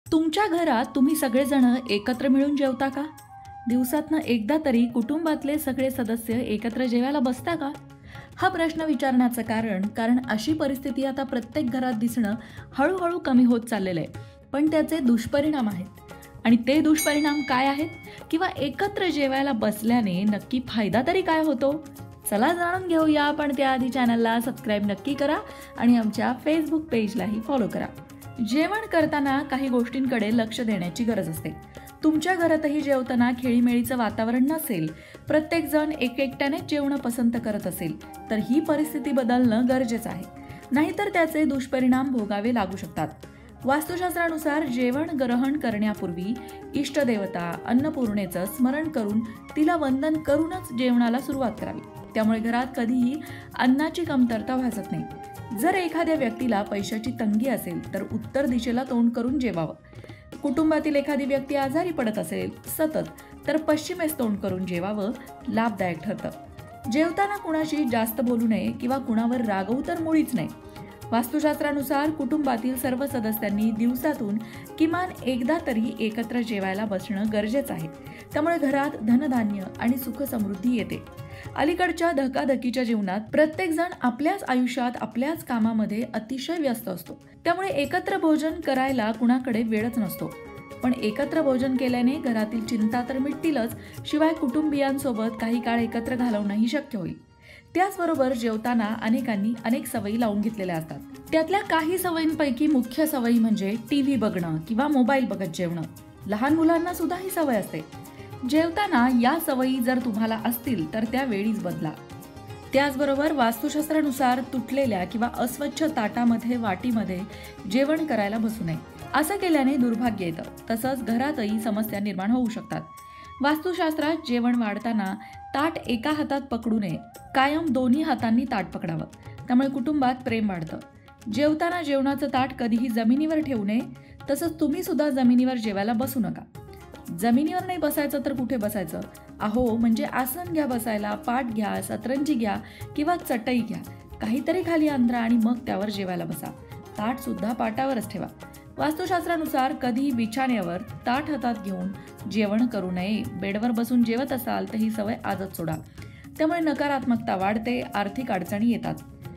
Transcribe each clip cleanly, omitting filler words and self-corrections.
तुमच्या घरात तुम्ही सगळेजण एकत्र मिळून जेवता का? दिवसातनं एकदा तरी कुटुंबातले सगळे सदस्य एकत्र जेवायला बसता का? हा प्रश्न विचारण्याचं कारण अशी परिस्थिती आता प्रत्येक घरात दिसणं हळूहळू कमी होत चाललेलं आहे. पण त्याचे दुष्परिणाम आहेत. आणि ते दुष्परिणाम काय आहेत? किंवा एकत्र जेवायला बसल्याने नक्की फायदा तरी काय होतो? चला जाणून घेऊया. पण त्याआधी चॅनलला सबस्क्राईब नक्की करा आणि आमच्या फेसबुक पेजलाही फॉलो करा. जेवण करताना काही गोष्टींकडे लक्ष देण्याची गरज असते. तुमच्या घरातही जेवताना खेळीमेळीचं वातावरण नसेल, प्रत्येक जण एकट्यानेच जेवणं पसंत करत असेल, तर ही परिस्थिती बदलणं गरजेचं आहे. नाहीतर त्याचे दुष्परिणाम भोगावे लागू शकतात. वास्तुशास्त्रानुसार जेवण ग्रहण करण्यापूर्वी इष्टदेवता अन्नपूर्णेचं स्मरण करून तिला वंदन करूनच जेवणाला सुरुवात करावी. त्यामुळे घरात कधीही अन्नाची कमतरता भासत नाही. जर एखाद्या व्यक्तीला पैशाची तंगी असेल तर उत्तर दिशेला तोंड करून जेवावं. कुटुंबातील एखादी व्यक्ती आजारी पडत असेल सतत तर पश्चिमेस तोंड करून जेवावं लाभदायक ठरतं. जेवताना कुणाशी जास्त बोलू नये किंवा कुणावर रागवू तर मुळीच नाही. वास्तुशास्त्रानुसार कुटुंबातील सर्व सदस्यांनी दिवसातून किमान एकदा तरी एकत्र जेवायला बसणं गरजेचं आहे. त्यामुळे घरात धनधान्य आणि सुख समृद्धी येते. अलीकडच्या धकाधकीच्या जीवनात प्रत्येक जण आपल्याच आयुष्यात आपल्याच कामामध्ये अतिशय व्यस्त असतो. त्यामुळे एकत्र भोजन करायला कुणाकडे वेळच नसतो. पण एकत्र भोजन केल्याने घरातील चिंता तर मिटतीलच, शिवाय कुटुंबियांसोबत काही काळ एकत्र घालवणंही शक्य होईल. त्याचबरोबर जेवताना अनेकांनी अनेक सवयी लावून घेतलेल्या असतात. त्यातल्या काही सवयींपैकी मुख्य सवयी म्हणजे टीव्ही बघणं किंवा मोबाईल बघत जेवणं. लहान मुलांना सुद्धा ही सवय असते. जेवताना या सवयी जर तुम्हाला असतील तर त्या वेळीच बदला. त्याचबरोबर वास्तुशास्त्रानुसार तुटलेल्या किंवा अस्वच्छ ताटामध्ये वाटीमध्ये जेवण करायला बसू नये. असं केल्याने दुर्भाग्य येतं. तसंच घरातही समस्या निर्माण होऊ शकतात. वास्तुशास्त्रात जेवण वाढताना ताट एका हातात पकडू नये. कायम दोन्ही हातांनी ताट पकडावं. त्यामुळे कुटुंबात प्रेम वाढतं. जेवताना जेवणाचं ताट कधीही जमिनीवर ठेवू नये. तसंच तुम्ही सुद्धा जमिनीवर जेवायला बसू नका. जमिनीवर नाही बसायचं तर कुठे बसायचं? अहो, म्हणजे आसन घ्या बसायला, पाट घ्या, सतरंजी घ्या किंवा चटई घ्या. काहीतरी खाली अंतरा आणि मग त्यावर जेवायला बसा. ताट सुद्धा पाटावरच ठेवा. वास्तुशास्त्रानुसार कधीही बिछाण्यावर ताट हातात घेऊन जेवण करू नये. बेडवर बसून जेवत असाल तर ही सवय आजच सोडा. त्यामुळे नकारात्मकता वाढते, आर्थिक अडचणी येतात.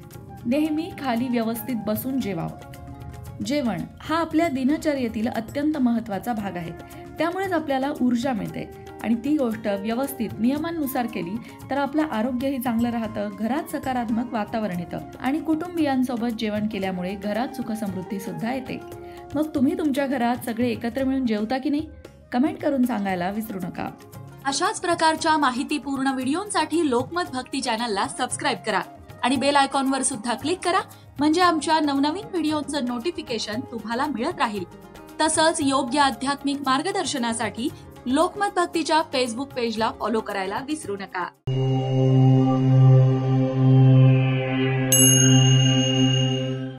नेहमी खाली व्यवस्थित बसून जेवावं. जेवण हा आपल्या दिनचर्येतील अत्यंत महत्त्वाचा भाग आहे. त्यामुळेच आपल्याला ऊर्जा मिळते आणि ती गोष्ट व्यवस्थित नियमांनुसार केली तर आपलं आरोग्यही चांगलं राहतं, घरात सकारात्मक वातावरण येतं आणि कुटुंबियांसोबत जेवण केल्यामुळे घरात सुखसमृद्धी सुद्धा येते. मग तुम्ही तुमच्या घरात सगळे एकत्र मिळून जेवता की नाही? कमेंट करून सांगायला विसरू नका. अशाच प्रकारच्या माहितीपूर्ण व्हिडिओंसाठी लोकमत भक्ती चॅनलला सबस्क्राईब करा आणि बेल आयकॉनवर सुद्धा क्लिक करा. म्हणजे आमच्या नवनवीन व्हिडिओचं नोटिफिकेशन तुम्हाला मिळत राहील. तसंच योग्य आध्यात्मिक मार्गदर्शनासाठी लोकमत भक्तीच्या फेसबुक पेजला फॉलो करायला विसरू नका.